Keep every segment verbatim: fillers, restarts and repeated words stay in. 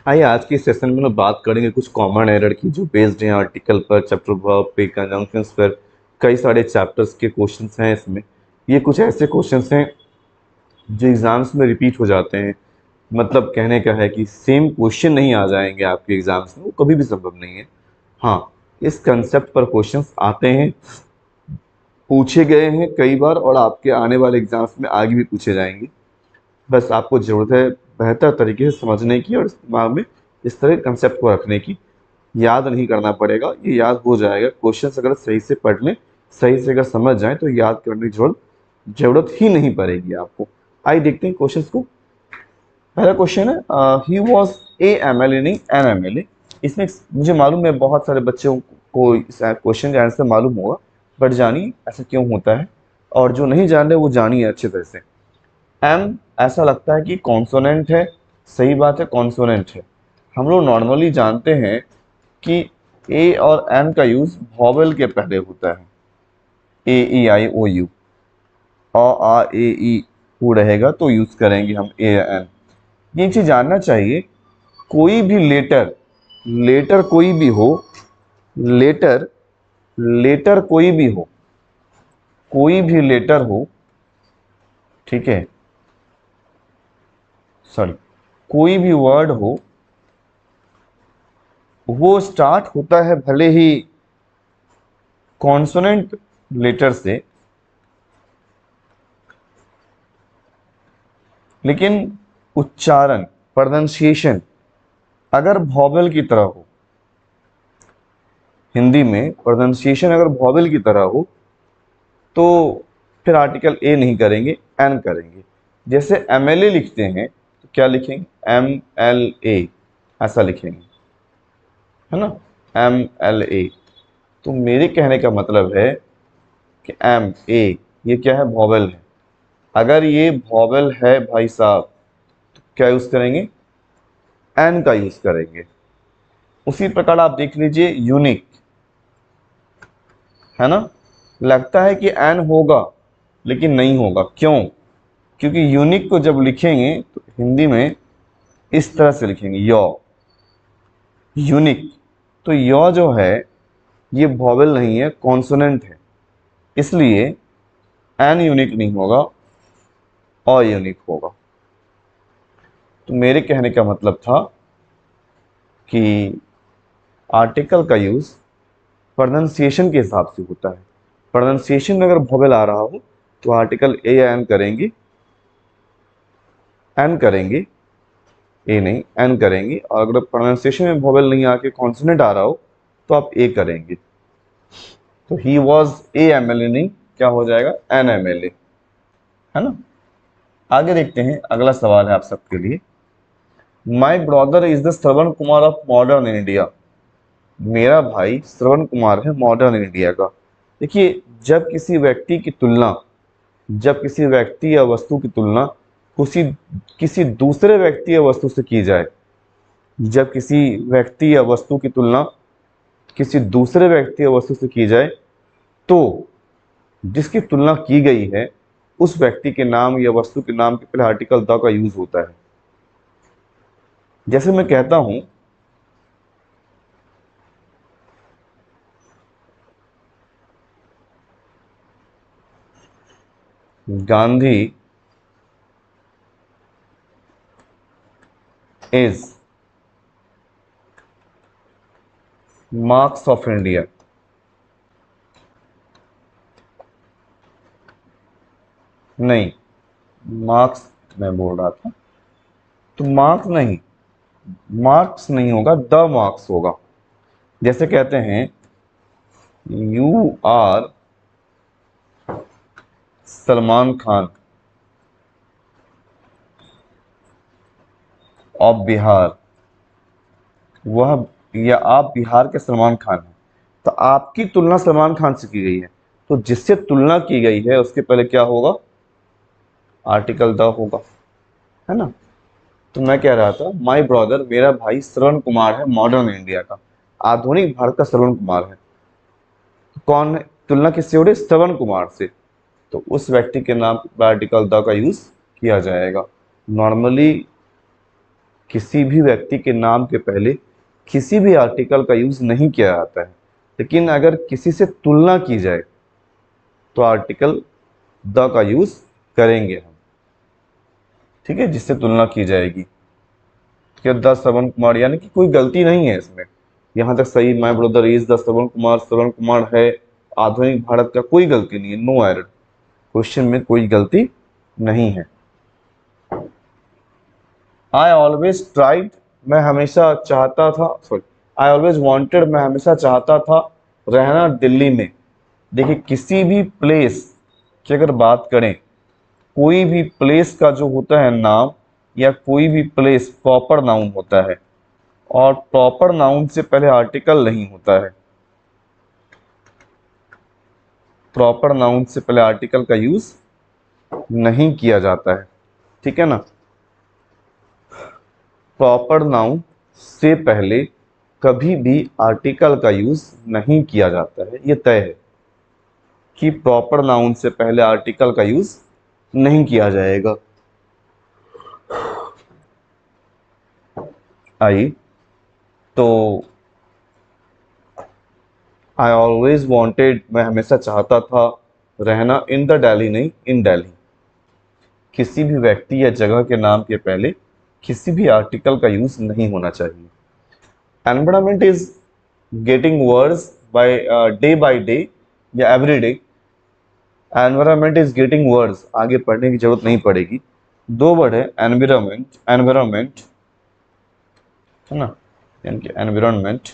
आइए आज की सेशन में हम बात करेंगे कुछ कॉमन एरर की जो बेस्ड हैं आर्टिकल पर, चैप्टर वर्ब पे, कंजंक्शंस पर। कई सारे चैप्टर्स के क्वेश्चंस हैं इसमें। ये कुछ ऐसे क्वेश्चंस हैं जो एग्जाम्स में रिपीट हो जाते हैं। मतलब कहने का है कि सेम क्वेश्चन नहीं आ जाएंगे आपके एग्जाम्स में, वो कभी भी संभव नहीं है। हाँ, इस कंसेप्ट पर क्वेश्चंस आते हैं, पूछे गए हैं कई बार, और आपके आने वाले एग्जाम्स में आगे भी पूछे जाएंगे। बस आपको ज़रूरत है बेहतर तरीके से समझने की और दिमाग में इस तरह कंसेप्ट को रखने की। याद नहीं करना पड़ेगा, ये याद हो जाएगा। क्वेश्चंस अगर सही से पढ़ लें, सही से अगर समझ जाएं तो याद करने की जरूरत जरूरत ही नहीं पड़ेगी आपको। आइए देखते हैं क्वेश्चंस को। पहला क्वेश्चन है, he was a M L A नहीं एन एम एल ए। इसमें मुझे मालूम है बहुत सारे बच्चों को इस क्वेश्चन का आंसर मालूम होगा, बट जानिए ऐसा क्यों होता है, और जो नहीं जान रहे वो जानिए अच्छे तरह से। एम ऐसा लगता है कि कॉन्सोनेंट है। सही बात है, कॉन्सोनेंट है। हम लोग नॉर्मली जानते हैं कि ए और एन का यूज वॉवेल के पहले होता है। ए ई आई ओ यू, अ आ ए ई ऊ रहेगा तो यूज करेंगे हम ए या एन। ये चीज जानना चाहिए, कोई भी लेटर लेटर कोई भी हो, लेटर लेटर कोई भी हो, कोई भी लेटर हो, ठीक है, सॉरी, कोई भी वर्ड हो, वो स्टार्ट होता है भले ही कॉन्सोनेंट लेटर से, लेकिन उच्चारण, प्रोनाउंसिएशन अगर वॉवेल की तरह हो, हिंदी में प्रोनाउंसिएशन अगर वॉवेल की तरह हो, तो फिर आर्टिकल ए नहीं करेंगे, एन करेंगे। जैसे एम एल ए लिखते हैं तो क्या लिखेंगे, एम एल ए, ऐसा लिखेंगे, है ना, एम एल ए। तो मेरे कहने का मतलब है कि एम ए ये क्या है, वॉवेल है। अगर ये वॉवेल है भाई साहब, तो क्या यूज करेंगे, एन का यूज करेंगे। उसी प्रकार आप देख लीजिए यूनिक, है ना, लगता है कि एन होगा लेकिन नहीं होगा। क्यों? क्योंकि यूनिक को जब लिखेंगे तो हिंदी में इस तरह से लिखेंगे, यौ, यूनिक। तो यौ जो है ये वॉवेल नहीं है, कॉन्सोनेंट है, इसलिए एन यूनिक नहीं होगा, और यूनिक होगा। तो मेरे कहने का मतलब था कि आर्टिकल का यूज प्रोनाउंसिएशन के हिसाब से होता है। प्रोनाउंसिएशन में अगर वॉवेल आ रहा हो तो आर्टिकल ए या एन करेंगे, एन करेंगे, ए नहीं एन करेंगे। और अगर प्रोनाउंसिएशन में वॉवेल नहीं आके कॉन्सोनेंट आ रहा हो तो आप ए करेंगे। तो he was a M L A नहीं, क्या हो जाएगा, एन एम एल ए, है ना। आगे देखते हैं, अगला सवाल है आप सबके लिए। My brother is the Shravan Kumar of modern India. मेरा भाई श्रवण कुमार है मॉडर्न इंडिया का। देखिए, जब किसी व्यक्ति की तुलना जब किसी व्यक्ति या वस्तु की तुलना किसी किसी दूसरे व्यक्ति या वस्तु से की जाए, जब किसी व्यक्ति या वस्तु की तुलना किसी दूसरे व्यक्ति या वस्तु से की जाए, तो जिसकी तुलना की गई है उस व्यक्ति के नाम या वस्तु के नाम के पहले आर्टिकल द का यूज होता है। जैसे मैं कहता हूं, Gandhi is Marx of India. नहीं, मार्क्स मैं बोल रहा था, तो मार्क्स नहीं, मार्क्स नहीं होगा, द मार्क्स होगा। जैसे कहते हैं, you are Salman Khan of Bihar, वह या आप बिहार के सलमान खान हैं। तो आपकी तुलना सलमान खान से की गई है, तो जिससे तुलना की गई है उसके पहले क्या होगा, आर्टिकल द होगा, है ना। तो मैं कह रहा था, माय ब्रदर मेरा भाई श्रवण कुमार है मॉडर्न इंडिया का, आधुनिक भारत का श्रवण कुमार है। तो कौन है, तुलना किससे हो रही, श्रवण कुमार से। तो उस व्यक्ति के नाम पर आर्टिकल द का यूज किया जाएगा। नॉर्मली किसी भी व्यक्ति के नाम के पहले किसी भी आर्टिकल का यूज नहीं किया जाता है, लेकिन अगर किसी से तुलना की जाए तो आर्टिकल द का यूज करेंगे हम, ठीक है, जिससे तुलना की जाएगी। कि द श्रवण कुमार, यानी कि कोई गलती नहीं है इसमें, यहाँ तक सही। My brother is the Shravan Kumar, Shravan Kumar है आधुनिक भारत का, कोई गलती नहीं है, नो एरर, क्वेश्चन में कोई गलती नहीं है। आई ऑलवेज ट्राइड, मैं हमेशा चाहता था, सॉरी आई ऑलवेज वांटेड, मैं हमेशा चाहता था रहना दिल्ली में। देखिए किसी भी प्लेस की अगर बात करें, कोई भी प्लेस का जो होता है नाम या कोई भी प्लेस प्रॉपर नाउन होता है, और प्रॉपर नाउन से पहले आर्टिकल नहीं होता है। प्रॉपर नाउन से पहले आर्टिकल का यूज नहीं किया जाता है, ठीक है ना। प्रॉपर नाउन से पहले कभी भी आर्टिकल का यूज नहीं किया जाता है, ये तय है कि प्रॉपर नाउन से पहले आर्टिकल का यूज नहीं किया जाएगा। आई तो आई ऑलवेज वॉन्टेड, मैं हमेशा चाहता था रहना इन द दिल्ली, नहीं इन दिल्ली। किसी भी व्यक्ति या जगह के नाम के पहले किसी भी आर्टिकल का यूज नहीं होना चाहिए। Environment is getting worse by day by day या every day. Environment is getting worse, आगे पढ़ने की जरूरत नहीं पड़ेगी, दो वर्ड है एनवायरमेंट, एनवायरमेंट है ना, यानी कि एनवायरमेंट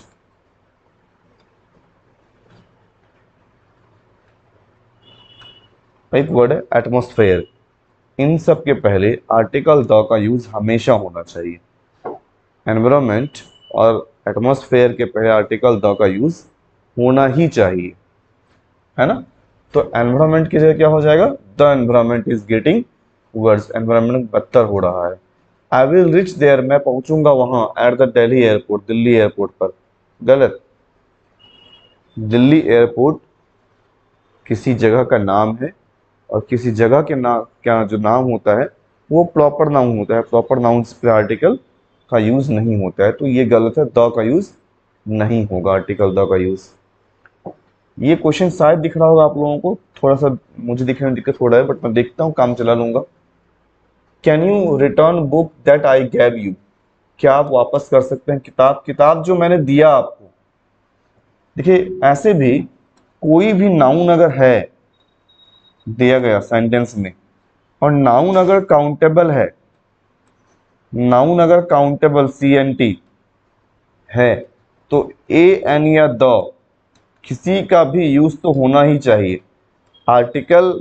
एक वर्ड है एटमॉस्फेयर। इन सब के पहले आर्टिकल द का यूज हमेशा होना चाहिए। एनवायरमेंट और एटमॉस्फेयर के पहले आर्टिकल द का यूज होना ही चाहिए, है ना। तो एनवायरमेंट की जगह क्या हो जाएगा, the environment is getting worse, environment बदतर हो रहा है। आई विल रिच देयर, मैं पहुंचूंगा वहां, at the Delhi airport, Delhi airport पर, गलत। दिल्ली एयरपोर्ट किसी जगह का नाम है, और किसी जगह के नाम क्या जो नाम होता है वो प्रॉपर नाउन होता है, प्रॉपर नाउन से आर्टिकल का यूज नहीं होता है, तो ये गलत है, द का यूज नहीं होगा, आर्टिकल द का यूज। ये क्वेश्चन शायद दिख रहा होगा आप लोगों को, थोड़ा सा मुझे दिखने में दिक्कत हो रहा है, बट मैं देखता हूँ, काम चला लूंगा। Can you return book that I gave you, क्या आप वापस कर सकते हैं किताब, किताब जो मैंने दिया आपको। देखिए ऐसे भी कोई भी नाउन अगर है दिया गया सेंटेंस में, और नाउन अगर काउंटेबल है, नाउन अगर काउंटेबल सी एन टी है, तो ए एन या द किसी का भी यूज तो होना ही चाहिए। आर्टिकल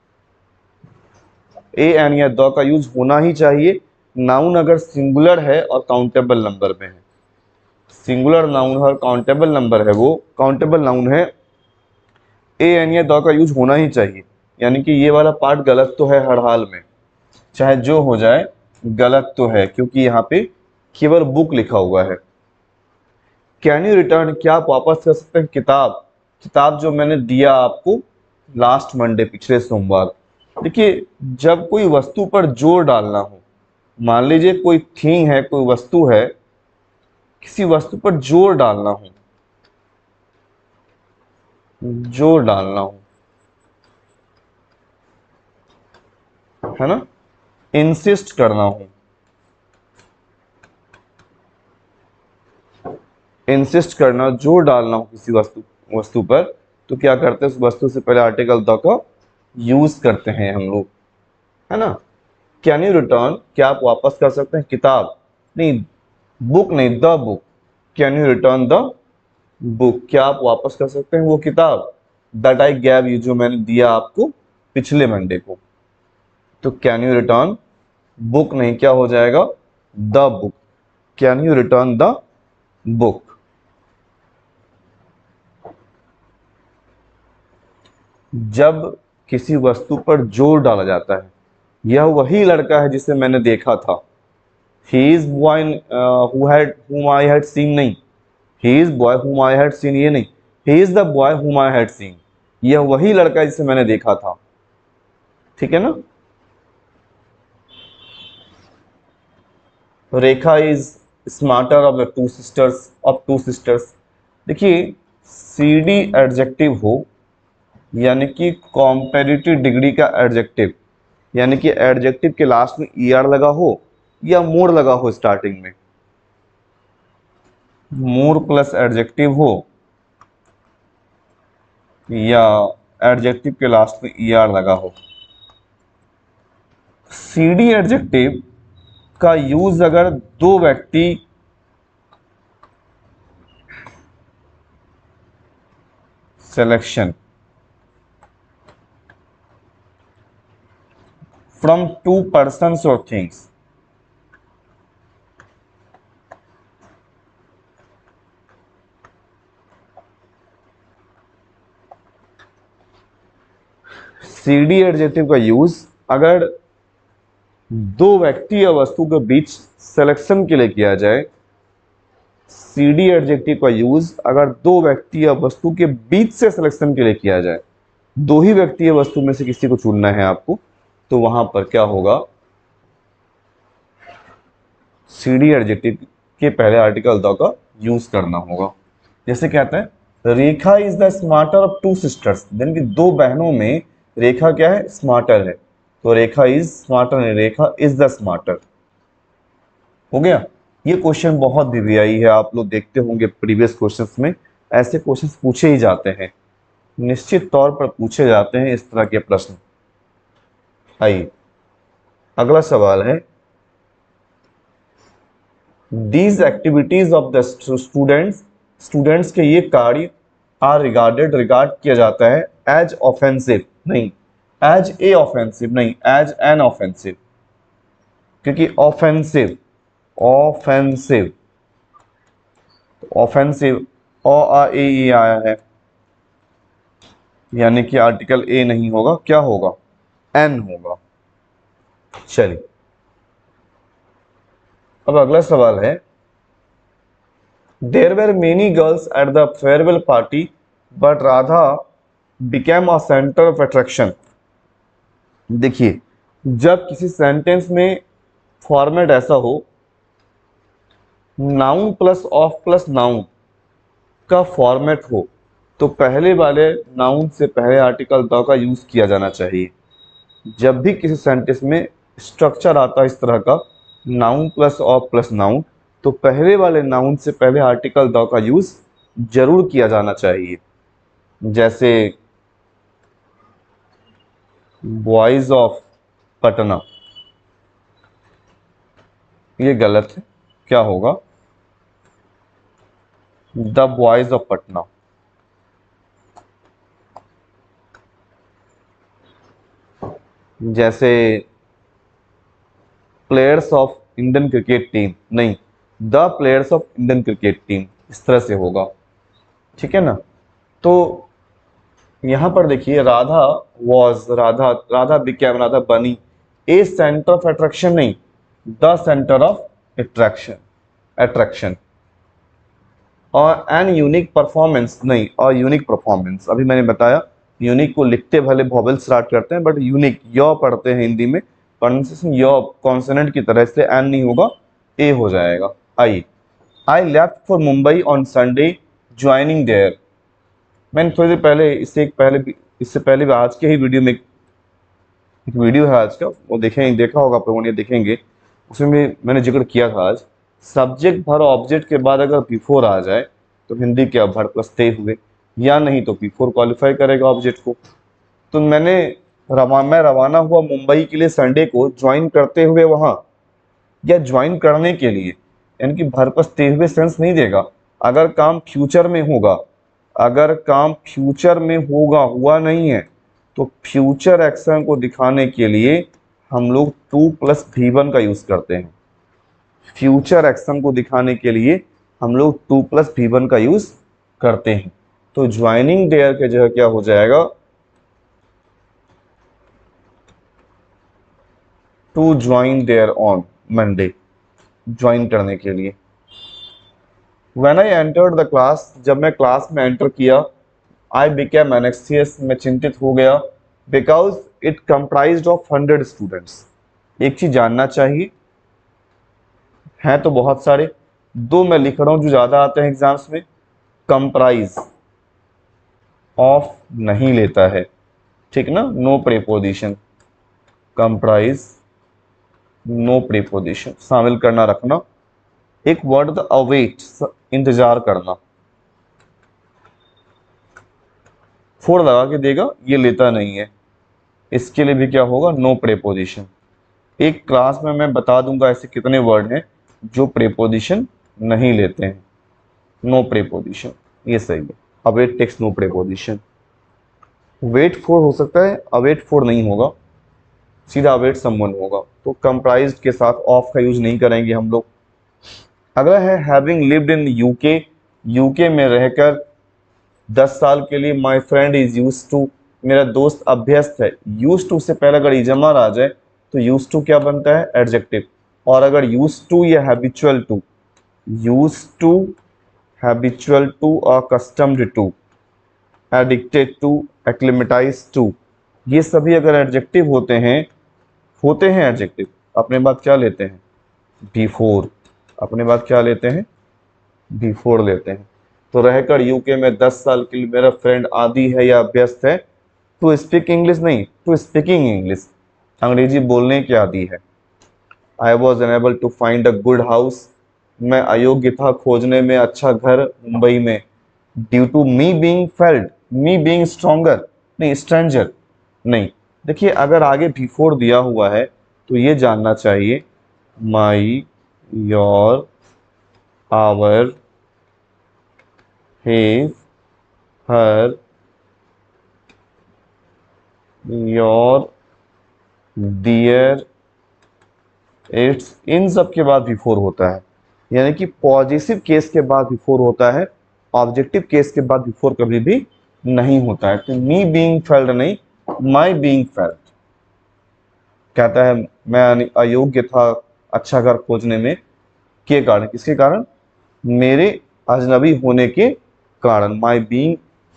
ए एन या द का यूज होना ही चाहिए, नाउन अगर सिंगुलर है और काउंटेबल नंबर में है। सिंगुलर नाउन और काउंटेबल नंबर है, वो काउंटेबल नाउन है, ए एन या द का यूज होना ही चाहिए। यानी कि ये वाला पार्ट गलत तो है हर हाल में, चाहे जो हो जाए गलत तो है, क्योंकि यहाँ पे केवल बुक लिखा हुआ है। कैन यू रिटर्न, क्या आप वापस कर सकते हैं किताब, किताब जो मैंने दिया आपको लास्ट मंडे, पिछले सोमवार। देखिए जब कोई वस्तु पर जोर डालना हो, मान लीजिए कोई थिंग है, कोई वस्तु है, किसी वस्तु पर जोर डालना हो, जोर डालना हो, है ना, इंसिस्ट करना हो, इंसिस्ट करना, जोर डालना हो किसी वस्तु वस्तु पर, तो क्या करते हैं, उस वस्तु से पहले आर्टिकल द का यूज करते हैं हम लोग, है ना। कैन यू रिटर्न, क्या आप वापस कर सकते हैं किताब, नहीं बुक नहीं, the book. Can you return the book, क्या आप वापस कर सकते हैं वो किताब, दैट आई गैव यू, जो मैंने दिया आपको पिछले मंडे को। तो कैन यू रिटर्न बुक नहीं, क्या हो जाएगा, the book. Can you return the book. जब किसी वस्तु पर जोर डाला जाता है, यह वही लड़का है जिसे मैंने देखा था। He is boy who had whom I had seen, नहीं, he is boy whom I had seen, ये नहीं, he is the boy whom I had seen, यह वही लड़का है जिसे मैंने देखा था, ठीक है ना। Rekha is smarter of the two sisters of two sisters. देखिए, सी डी एडजेक्टिव हो, यानी कि कॉम्पेरिटिव डिग्री का एडजेक्टिव, यानी कि एडजेक्टिव के लास्ट में ई आर लगा हो या मोर लगा हो स्टार्टिंग में, मोर प्लस एडजेक्टिव हो या एडजेक्टिव के लास्ट में ई आर लगा हो। सी डी एडजेक्टिव का यूज अगर दो व्यक्ति सिलेक्शन फ्रॉम टू पर्सन्स और थिंग्स, सी डी एडजेक्टिव का यूज अगर दो व्यक्ति या वस्तु के बीच सिलेक्शन के लिए किया जाए, सी डी एडजेक्टिव का यूज अगर दो व्यक्ति या वस्तु के बीच से सिलेक्शन के लिए किया जाए, दो ही व्यक्ति या वस्तु में से किसी को चुनना है आपको, तो वहां पर क्या होगा, सी डी एडजेक्टिव के पहले आर्टिकल द का यूज करना होगा। जैसे कहते हैं Rekha is the smarter of two sisters, यानी कि दो बहनों में रेखा क्या है, स्मार्टर है, तो रेखा इज स्मार्टर है, रेखा इज द स्मार्टर। हो गया। ये क्वेश्चन बहुत भी आई है, आप लोग देखते होंगे प्रीवियस क्वेश्चंस में ऐसे क्वेश्चंस पूछे ही जाते हैं, निश्चित तौर पर पूछे जाते हैं इस तरह के प्रश्न। आइए अगला सवाल है, these activities of the students, students के ये कार्य आर रिगार्डेड, रिगार्ड किया जाता है एज ऑफेंसिव, नहीं एज ए ऑफेंसिव, नहीं एज एन ऑफेंसिव, क्योंकि ऑफेंसिव ऑफेंसिव ऑफेंसिव ओ आ ए ई आया है, यानी कि आर्टिकल ए नहीं होगा, क्या होगा, एन होगा। चलिए अब अगला सवाल है, there were many girls at the farewell party but Radha became a centre of attraction. देखिए, जब किसी सेंटेंस में फॉर्मेट ऐसा हो, noun plus of plus noun का फॉर्मेट हो, तो पहले वाले नाउन से पहले आर्टिकल द का यूज किया जाना चाहिए। जब भी किसी सेंटेंस में स्ट्रक्चर आता है इस तरह का, noun plus of plus noun, तो पहले वाले नाउन से पहले आर्टिकल द का यूज जरूर किया जाना चाहिए। जैसे बॉयज ऑफ पटना, ये गलत है, क्या होगा, द बॉयज ऑफ पटना। जैसे players of Indian cricket team, नहीं the players of Indian cricket team, इस तरह से होगा, ठीक है ना। तो यहां पर देखिए, राधा वॉज, राधा राधा बिकेम, राधा बनी ए सेंटर ऑफ अट्रैक्शन, नहीं the centre of attraction attraction और एन यूनिक परफॉर्मेंस, नहीं और यूनिक परफॉर्मेंस। अभी मैंने बताया यूनिक को लिखते भले वॉवेल स्टार्ट करते हैं, बट यूनिक य पढ़ते हैं हिंदी में, प्रोनाउंसिएशन य कॉन्सोनेंट की तरह, इसलिए एन नहीं होगा, ए हो जाएगा। I I left for Mumbai on Sunday joining there. मैंने थोड़ी देर पहले इससे एक पहले इससे पहले भी आज के ही वीडियो में एक वीडियो है आज का, वो देखेंगे, देखा होगा आप लोगों ने, देखेंगे, उसमें भी मैंने जिक्र किया था। आज सब्जेक्ट भर ऑब्जेक्ट के बाद अगर बिफोर आ जाए तो हिंदी के अब भर प्लस ते हुए, या नहीं तो बिफोर क्वालिफाई करेगा ऑब्जेक्ट को। तो मैंने रवा मैं रवाना हुआ मुंबई के लिए संडे को, ज्वाइन करते हुए वहाँ या ज्वाइन करने के लिए, यानी कि भर प्लस ते हुए सेंस नहीं देगा। अगर काम फ्यूचर में होगा, अगर काम फ्यूचर में होगा, हुआ नहीं है, तो फ्यूचर एक्शन को दिखाने के लिए हम लोग टू प्लस भी वन का यूज करते हैं। फ्यूचर एक्शन को दिखाने के लिए हम लोग टू प्लस भी वन का यूज करते हैं। तो ज्वाइनिंग देयर के जगह क्या हो जाएगा, to join there on Monday, join करने के लिए। When I entered the class, जब मैं क्लास में एंटर किया, I became anxious, मैं चिंतित हो गया, because it comprised of hundred students। एक चीज जानना चाहिए हैं तो बहुत सारे, दो मैं लिख रहा हूं जो ज्यादा आते हैं एग्जाम्स में। कंप्राइज ऑफ नहीं लेता है, ठीक ना, no preposition, comprise no preposition शामिल करना रखना। एक वर्ड द अवेट, इंतजार करना, फोर लगा के देगा, ये लेता नहीं है, इसके लिए भी क्या होगा, नो प्रीपोजिशन। एक क्लास में मैं बता दूंगा ऐसे कितने वर्ड हैं जो प्रीपोजिशन नहीं लेते हैं, नो प्रीपोजिशन, ये सही है। Await takes no preposition. Wait for हो सकता है, अवेट फॉर नहीं होगा, सीधा अवेट समवन होगा, तो कंप्राइज्ड के साथ ऑफ का यूज नहीं करेंगे हम लोग। अगला है having lived in UK, UK में रहकर दस साल के लिए, my friend is use to, मेरा दोस्त अभ्यस्त है। यूज टू से पहले अगर इजमर आ जाए तो यूज टू क्या बनता है, एडजेक्टिव। और अगर यूज टू या habitual to, use to, habitual to, accustomed to, addicted to, acclimatise to, ये सभी अगर एडजेक्टिव होते हैं, होते हैं एडजेक्टिव, अपने बाद क्या लेते हैं, बिफोर, अपने बाद क्या लेते हैं, बिफोर लेते हैं। तो रहकर यूके में दस साल के लिए मेरा फ्रेंड आदि है या अभ्यस्त है, टू स्पीक इंग्लिश नहीं, टू स्पीकिंग इंग्लिश, अंग्रेजी बोलने के आदि है। I was unable to find a good house, मैं अयोग्य था खोजने में अच्छा घर मुंबई में। Due to me being felt, me being stronger नहीं, स्ट्रेंजर नहीं। देखिए अगर आगे बिफोर दिया हुआ है तो ये जानना चाहिए my, your, our, his, her, your, their, its, इन सब के बाद बिफोर होता है। यानी कि पॉजिटिव केस के बाद बिफोर होता है, ऑब्जेक्टिव केस के बाद बिफोर कभी भी नहीं होता है। तो मी बीइंग फेल्ट नहीं, माई बीइंग फेल्ट। कहता है मैं अयोग्य था अच्छा घर खोजने में, के कारण, किसके कारण, मेरे अजनबी होने के कारण, my being,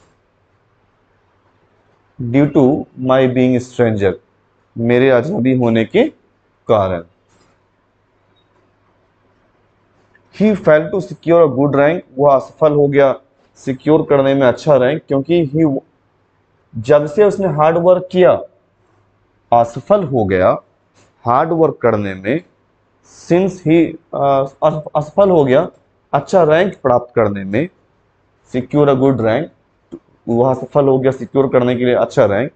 due to my being stranger, मेरे अजनबी होने के कारण। He fail to secure a good rank, वह असफल हो गया सिक्योर करने में अच्छा रैंक, क्योंकि ही, जब से उसने हार्ड वर्क किया, असफल हो गया हार्ड वर्क करने में, सिंस ही, असफल हो गया अच्छा रैंक प्राप्त करने में, सिक्योर अ गुड रैंक, वह सफल हो गया सिक्योर करने के लिए अच्छा रैंक,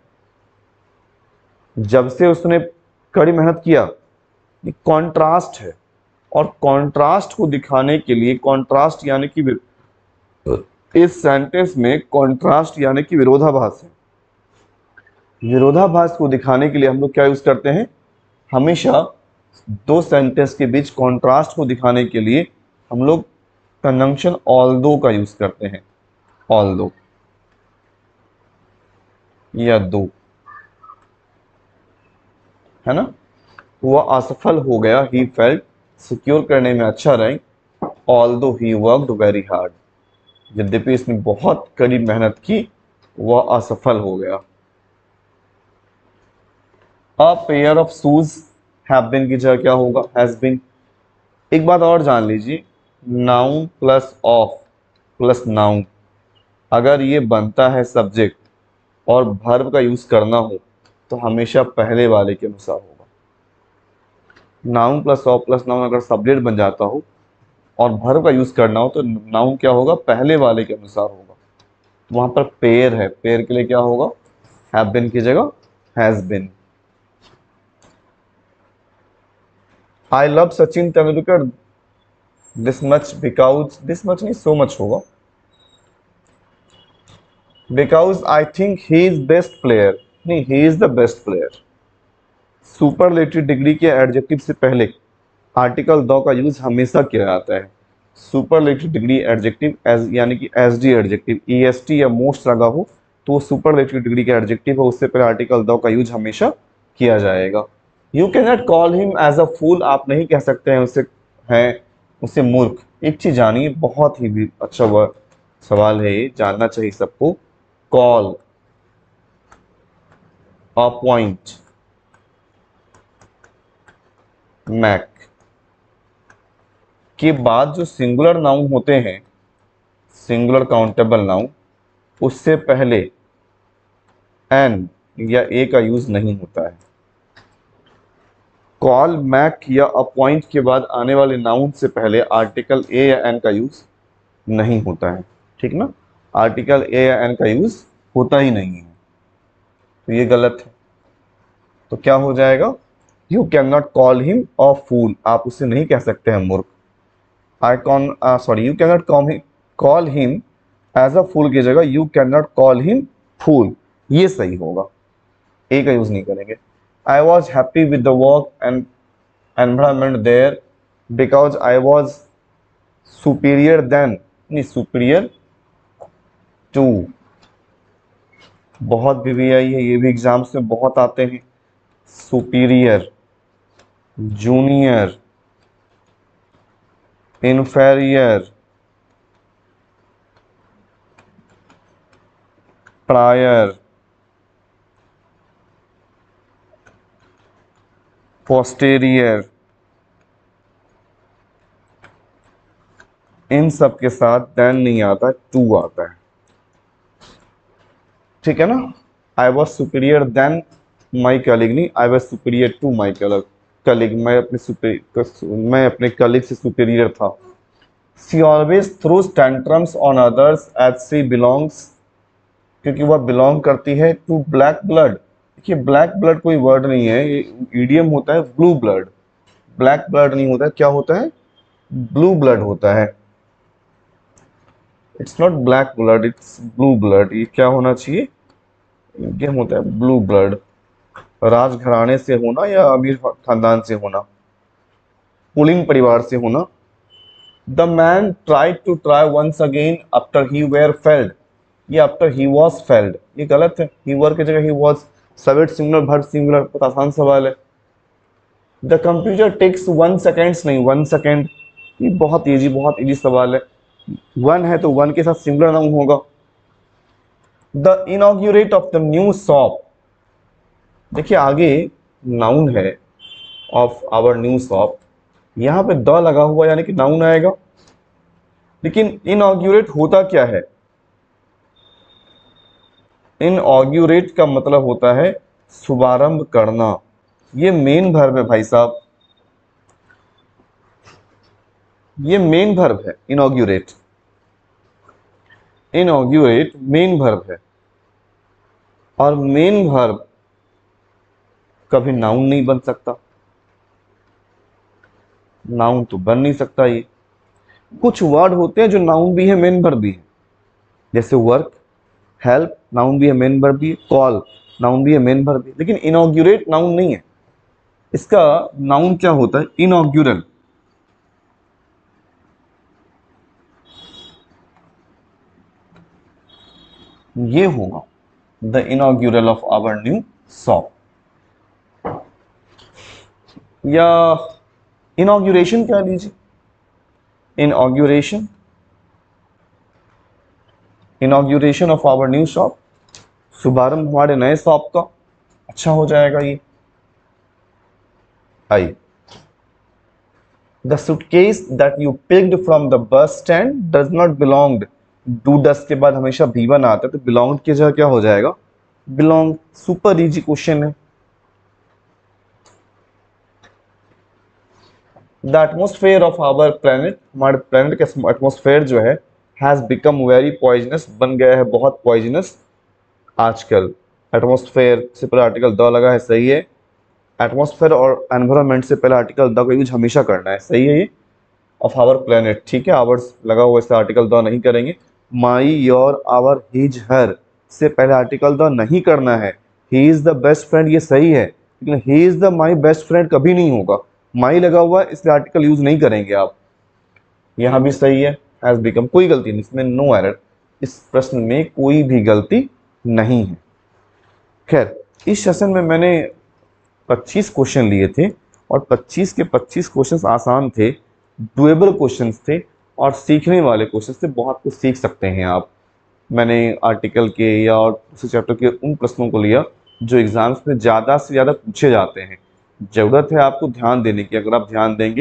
जब से उसने कड़ी मेहनत किया। कॉन्ट्रास्ट है, और कॉन्ट्रास्ट को दिखाने के लिए, कॉन्ट्रास्ट यानी कि, इस सेंटेंस में कॉन्ट्रास्ट यानी कि विरोधाभास है। विरोधाभास को दिखाने के लिए हम लोग क्या यूज करते हैं, हमेशा दो सेंटेंस के बीच कॉन्ट्रास्ट को दिखाने के लिए हम लोग कंजंक्शन ऑल्दो का यूज करते हैं, ऑल्दो या दो, है ना। वह असफल हो गया, ही फेल्ट, सिक्योर करने में अच्छा rank, although he worked very hard, यद्यपि इसने बहुत कड़ी मेहनत की, वह असफल हो गया। A pair of shoes, have been की जगह क्या होगा, हैज बीन। एक बात और जान लीजिए, noun plus of plus noun, अगर ये बनता है सब्जेक्ट और वर्ब का यूज करना हो तो हमेशा पहले वाले के अनुसार होगा। Noun plus of plus noun अगर सब्जेक्ट बन जाता हो और वर्ब का यूज करना हो तो नाउन क्या होगा, पहले वाले के अनुसार होगा। तो वहां पर पेयर है, पेयर के लिए क्या होगा, हैव बीन की जगह has been. I love Sachin Tendulkar this much because, this much नहीं सो मच होगा, because I think he is best player नहीं, he is the best player. Superlative degree के एडजेक्टिव से पहले आर्टिकल द का यूज हमेशा किया जाता है। सुपरलेटिव डिग्री एडजेक्टिव एज यानी कि S D adjective, E S T या मोस्ट लगा हो तो सुपरलेटिव डिग्री का एडजेक्टिव है, उससे पहले आर्टिकल द का यूज हमेशा किया जाएगा। You can not call him as a fool, आप नहीं कह सकते हैं उसे है उसे मूर्ख। एक चीज जानिए, बहुत ही भी अच्छा वह सवाल है, ये जानना चाहिए सबको। कॉल, अपॉइंट, मैक, के बाद जो सिंगुलर नाउन होते हैं, सिंगुलर काउंटेबल नाउन, उससे पहले एन या ए का यूज नहीं होता है। कॉल, मैक या अपॉइंट के बाद आने वाले नाउन से पहले आर्टिकल ए या एन का यूज नहीं होता है, ठीक ना। आर्टिकल ए या एन का यूज होता ही नहीं है, तो ये गलत है। तो क्या हो जाएगा, you can not call him a fool, आप उसे नहीं कह सकते हैं मूर्ख। आई कॉन sorry you can not call him as a fool की जगह you can not call him fool, ये सही होगा, ए का यूज नहीं करेंगे। I was happy with the work and environment there because I was superior then, नहीं superior to, बहुत भी भी आई है, ये भी एग्जाम्स में बहुत आते हैं। Superior, junior, inferior, prior, posterior, इन सब के साथ देन नहीं आता, टू आता है, ठीक है ना। I was superior then my colleague, नहीं I was superior to my colleague, मैं अपने सुपीरियर मैं अपने कलीग से सुपीरियर था। She always throws tantrums on others as she belongs, क्योंकि वह बिलोंग करती है टू ब्लैक ब्लड। देखिए ब्लैक ब्लड कोई वर्ड नहीं है, ये ईडियम होता है ब्लू ब्लड, ब्लैक ब्लड नहीं होता है, क्या होता है, ब्लू ब्लड होता है। It's not black blood, it's blue blood, ये क्या होना चाहिए, ईडियम होता है ब्लू ब्लड। राजघराने से होना या अमीर खानदान से होना, कुलीन परिवार से होना। The man tried to try once again after he were failed, ये आफ्टर ही वॉज फेल्ड, ये गलत है, ही वर की जगह he was, subject singular verb singular, बहुत आसान सवाल है। The computer takes one seconds, नहीं वन सेकेंड, ये बहुत इजी, बहुत इजी सवाल है। वन है तो वन के साथ सिंगुलर नाउन होगा। The inaugurate of the new shop, देखिए आगे नाउन है ऑफ आवर न्यू शॉप, यहाँ पे द लगा हुआ यानी कि नाउन आएगा, लेकिन इनऑग्यूरेट होता क्या है, इनऑग्यूरेट का मतलब होता है शुभारंभ करना, ये मेन वर्ब है भाई साहब, ये मेन वर्ब है इनऑग्यूरेट, इनऑग्यूरेट मेन वर्ब है, और मेन वर्ब कभी नाउन नहीं बन सकता, नाउन तो बन नहीं सकता। ये कुछ वर्ड होते हैं जो नाउन भी है मेन वर्ब भी है, जैसे वर्क, हेल्प नाउन भी है मेन वर्ब भी है, कॉल नाउन भी है मेन वर्ब भी है, लेकिन इनॉग्यूरेट नाउन नहीं है। इसका नाउन क्या होता है, इनॉग्यूरल, ये होगा the inaugural of our new shop. या इनॉग्यूरेशन क्या लीजिए, inauguration, inauguration of our new shop, शुभारंभ हमारे नए शॉप का, अच्छा हो जाएगा ये। I the suitcase that you picked from the bus stand does not belonged, do does के बाद हमेशा भी वन आता है, तो बिलोंग की जगह क्या हो जाएगा, बिलोंग, सुपर इजी क्वेश्चन है। The atmosphere of our planet, हमारे प्लेनेट का एटमोस्फेयर जो है हैज बिकम वेरी पॉइजनस, बन गया है बहुत पॉइजनस आजकल। एटमोस्फेयर से पहले आर्टिकल द लगा है, सही है। एटमोस्फेयर और एनवायरमेंट से पहले आर्टिकल द का यूज हमेशा करना है, सही है ये। ऑफ आवर प्लेनेट, ठीक है, आवर्स लगा हुआ, इससे आर्टिकल द नहीं करेंगे। My, your, our, his, her से पहले आर्टिकल द नहीं करना है। He is the best friend, ये सही है, लेकिन he is the my best friend कभी नहीं होगा, माई लगा हुआ है इसलिए आर्टिकल यूज नहीं करेंगे आप। यहाँ भी सही है, हैज बिकम, कोई गलती नहीं इसमें, नो एरर, इस प्रश्न में कोई भी गलती नहीं है। खैर इस सेशन में मैंने पच्चीस क्वेश्चन लिए थे और पच्चीस के पच्चीस क्वेश्चंस आसान थे, डुएबल क्वेश्चंस थे और सीखने वाले क्वेश्चंस थे, बहुत कुछ सीख सकते हैं आप। मैंने आर्टिकल के या और दूसरे चैप्टर के उन प्रश्नों को लिया जो एग्जाम्स में ज़्यादा से ज़्यादा पूछे जाते हैं। ज़रूरत है आपको ध्यान देने की, अगर आप ध्यान देंगे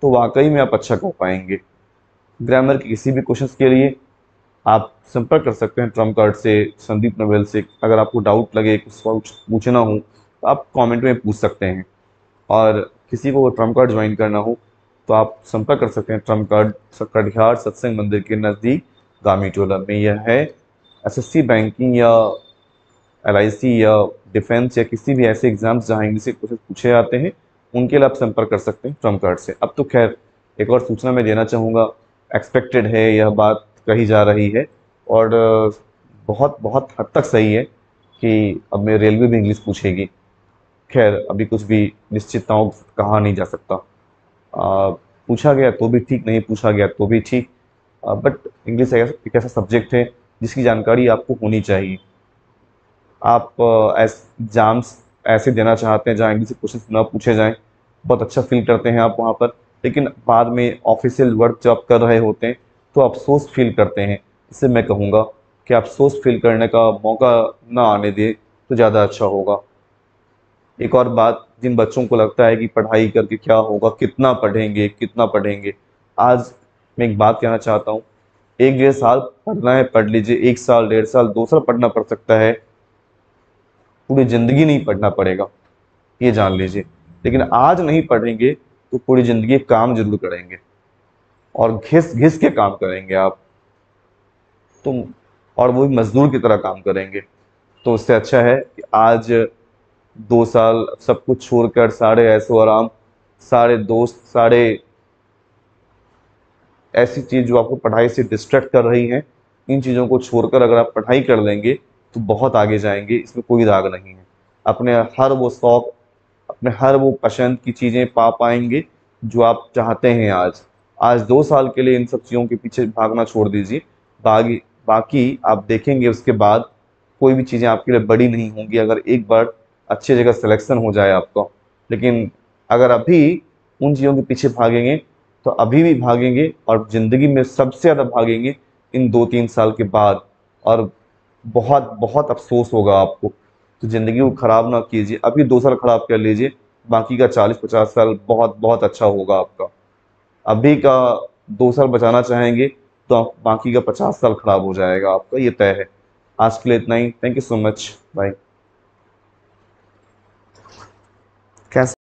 तो वाकई में आप अच्छा कर पाएंगे। ग्रामर के किसी भी क्वेश्चंस के लिए आप संपर्क कर सकते हैं ट्रम्प कार्ड से, संदीप नवेल से। अगर आपको डाउट लगे, कुछ सवाल पूछना हो तो आप कमेंट में पूछ सकते हैं। और किसी को ट्रम्प कार्ड ज्वाइन करना हो तो आप संपर्क कर सकते हैं ट्रम्प कार्ड कटिहार सत्संग मंदिर के नज़दीक गामी टोला में। यह है एसएससी बैंकिंग या एलआईसी या डिफेंस या किसी भी ऐसे एग्जाम्स जहाँ इंग्लिश के क्वेश्चन पूछे जाते हैं, उनके लिए आप संपर्क कर सकते हैं ट्रम्प कार्ड से। अब तो खैर एक और सूचना मैं देना चाहूँगा, एक्सपेक्टेड है यह बात कही जा रही है और अ, बहुत बहुत हद तक सही है कि अब मेरे रेलवे भी इंग्लिश पूछेगी। खैर अभी कुछ भी निश्चितताओं कहा नहीं जा सकता। आ, पूछा गया तो भी ठीक, नहीं पूछा गया तो भी ठीक, बट इंग्लिश एक ऐसा सब्जेक्ट है जिसकी जानकारी आपको होनी चाहिए। आप एग्जाम्स ऐसे देना चाहते हैं जहाँ इंग्लिश के क्वेश्चन ना पूछे जाएं, बहुत अच्छा फील करते हैं आप वहाँ पर, लेकिन बाद में ऑफिशियल वर्क जब आप कर रहे होते हैं तो अफसोस फील करते हैं। इससे मैं कहूँगा कि अफसोस फील करने का मौका ना आने दें तो ज़्यादा अच्छा होगा। एक और बात, जिन बच्चों को लगता है कि पढ़ाई करके क्या होगा, कितना पढ़ेंगे कितना पढ़ेंगे, आज मैं एक बात कहना चाहता हूँ, एक डेढ़ साल पढ़ना है पढ़ लीजिए, एक साल डेढ़ साल दो साल पढ़ना पड़ सकता है, पूरी ज़िंदगी नहीं पढ़ना पड़ेगा, ये जान लीजिए। लेकिन आज नहीं पढ़ेंगे तो पूरी ज़िंदगी काम जरूर करेंगे और घिस घिस के काम करेंगे आप तुम, और वो भी मजदूर की तरह काम करेंगे। तो उससे अच्छा है कि आज दो साल सब कुछ छोड़कर, सारे ऐसो आराम, सारे दोस्त, सारे ऐसी चीज़ जो आपको पढ़ाई से डिस्ट्रैक्ट कर रही हैं, इन चीज़ों को छोड़कर अगर आप पढ़ाई कर लेंगे तो बहुत आगे जाएंगे, इसमें कोई दाग नहीं है। अपने हर वो शौक, अपने हर वो पसंद की चीज़ें पा पाएंगे जो आप चाहते हैं। आज आज दो साल के लिए इन सब चीज़ों के पीछे भागना छोड़ दीजिए, बाकी बाकी आप देखेंगे उसके बाद कोई भी चीज़ें आपके लिए बड़ी नहीं होंगी अगर एक बार अच्छी जगह सिलेक्शन हो जाए आपका। लेकिन अगर अभी उन चीज़ों के पीछे भागेंगे तो अभी भी भागेंगे और ज़िंदगी में सबसे ज़्यादा भागेंगे इन दो तीन साल के बाद, और बहुत बहुत अफसोस होगा आपको। तो ज़िंदगी को ख़राब ना कीजिए, अभी दो साल ख़राब कर लीजिए, बाकी का चालीस पचास साल बहुत बहुत अच्छा होगा आपका। अभी का दो साल बचाना चाहेंगे तो आप बाकी का पचास साल ख़राब हो जाएगा आपका, ये तय है। आज के लिए इतना ही, thank you so much, bye. कैसे